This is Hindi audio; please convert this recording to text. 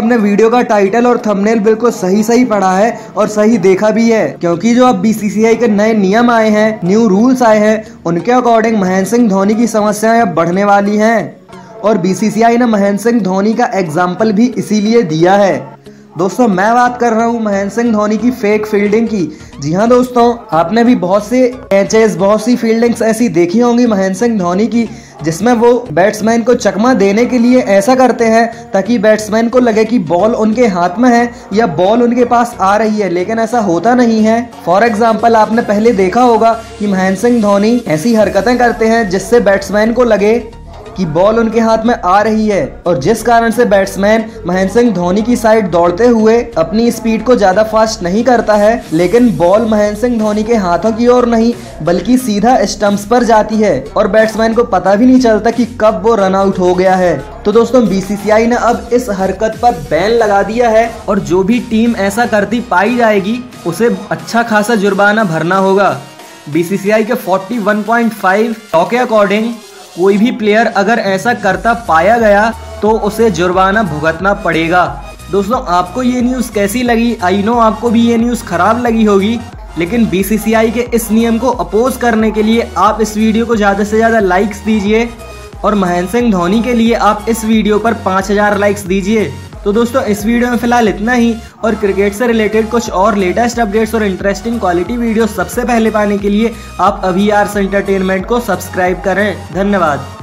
आपने वीडियो का टाइटल और थंबनेल बिल्कुल सही पढ़ा है और सही देखा भी है, क्योंकि जो अब बीसीसीआई के नए नियम आए हैं, न्यू रूल्स आए हैं, उनके अकॉर्डिंग महेंद्र सिंह धोनी की समस्याएं अब बढ़ने वाली हैं। और बीसीसीआई ने महेंद्र सिंह धोनी का एग्जाम्पल भी इसीलिए दिया है। दोस्तों मैं बात कर रहा हूँ महेंद्र सिंह धोनी की फेक फील्डिंग की। जी हाँ दोस्तों, आपने भी बहुत से कैचेस, बहुत सी फील्डिंग्स ऐसी देखी होंगी महेंद्र सिंह धोनी की, जिसमें वो बैट्समैन को चकमा देने के लिए ऐसा करते हैं ताकि बैट्समैन को लगे कि बॉल उनके हाथ में है या बॉल उनके पास आ रही है, लेकिन ऐसा होता नहीं है। फॉर एग्जाम्पल आपने पहले देखा होगा कि महेंद्र सिंह धोनी ऐसी हरकतें करते हैं जिससे बैट्समैन को लगे कि बॉल उनके हाथ में आ रही है, और जिस कारण से बैट्समैन महेंद्र सिंह धोनी की साइड दौड़ते हुए अपनी स्पीड को ज्यादा फास्ट नहीं करता है, लेकिन बॉल महेंद्र सिंह धोनी के हाथों की ओर नहीं बल्कि सीधा स्टंप्स पर जाती है और बैट्समैन को पता भी नहीं चलता कि कब वो रन आउट हो गया है। तो दोस्तों बीसीसीआई ने अब इस हरकत पर बैन लगा दिया है और जो भी टीम ऐसा करती पाई जाएगी उसे अच्छा खासा जुर्माना भरना होगा। बीसीसीआई के 41.5 लॉ के अकॉर्डिंग कोई भी प्लेयर अगर ऐसा करता पाया गया तो उसे जुर्माना भुगतना पड़ेगा। दोस्तों आपको ये न्यूज़ कैसी लगी? आई नो आपको भी ये न्यूज़ खराब लगी होगी, लेकिन बीसीसीआई के इस नियम को अपोज करने के लिए आप इस वीडियो को ज़्यादा से ज़्यादा लाइक्स दीजिए और महेंद्र सिंह धोनी के लिए आप इस वीडियो पर 5000 लाइक्स दीजिए। तो दोस्तों इस वीडियो में फिलहाल इतना ही, और क्रिकेट से रिलेटेड कुछ और लेटेस्ट अपडेट्स और इंटरेस्टिंग क्वालिटी वीडियो सबसे पहले पाने के लिए आप अभी आर्स एंटरटेनमेंट को सब्सक्राइब करें। धन्यवाद।